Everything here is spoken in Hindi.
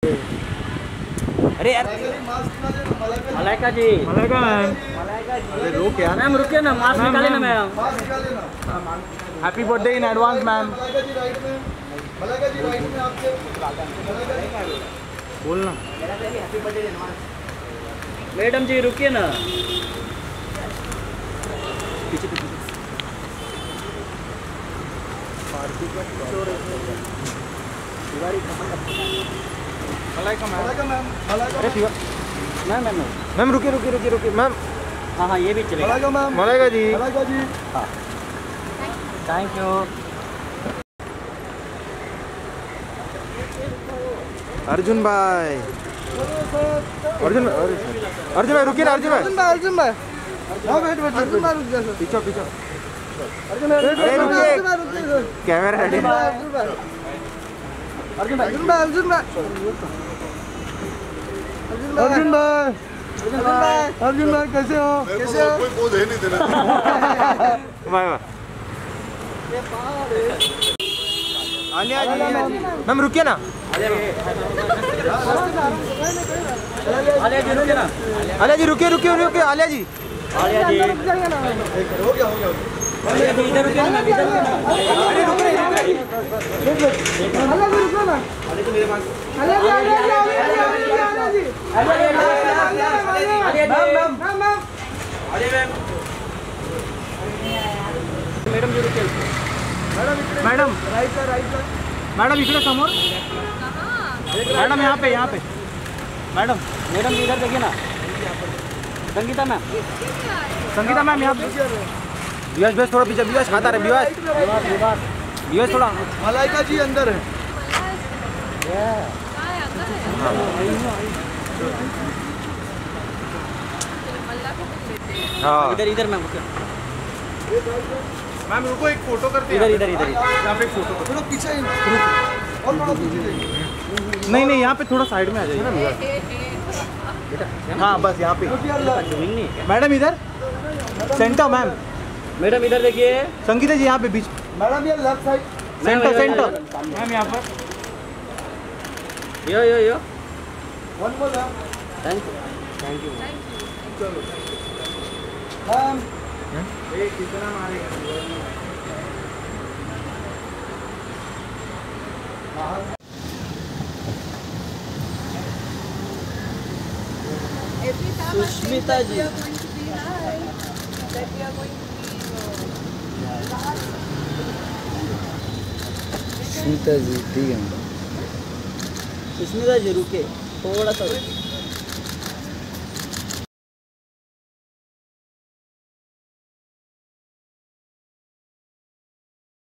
अरे यार मलाइका जी, मलाइका मैम, अरे रुक यार मैम, रुकिए ना, मास्क निकाले ना ma'am. Happy birthday in advance ma'am. Malaika ji right में आपके बोलना। Happy birthday in advance. Madam ji रुकिए ना, पीछे पीछे मैम रुकिए मैम। हाँ हाँ ये भी चलेगा। मलाइका जी, हाँ थैंक यू। अर्जुन भाई, अर्जुन भाई रुकिए ना, अर्जुन भाई हाँ वेट पीछे कैमरा रेडी। अर्जुन भाई कैसे हो? कोई पोज है नहीं देना। वाह आलिया जी, मैम रुकिए ना। आलिया जी रुकिए ना, आलिया जी रुकिए आलिया जी। आलिया जी हो गया आलिया जी इधर रुकिए ना, इधर रुकिए ना। अरे रुकिए मैडम जी रुकिए। मैडम मैडम इकडे समोर। मैडम यहाँ पे मैडम जी इधर देखिए ना, संगीता मैम यहाँ पे। विवास थोड़ा पीछे, विवास खाता रहे, विवास थोड़ा। मलाइका जी अंदर है। हाँ इधर मैम, मैम रुको, एक फोटो करते हैं। इधर यहाँ पे एक फोटो करो। थोड़ा पीछे और थोड़ा पीछे जाइए। नहीं यहाँ पे थोड़ा साइड में आ जाइए ना विवास। हाँ बस यहाँ पे। मैडम इधर सेंटर मैम। मैडम इधर देखिए। संगीता जी यहाँ पे बीच। मैडम ये लेफ्ट साइड सेंटर मैम यहाँ पर। Yo one more thank you. Ma'am कितना मारेगा? सुष्मिता जी, सुष्मिता जी ठीक है। सुष्मिता जी रुके थोड़ा सा।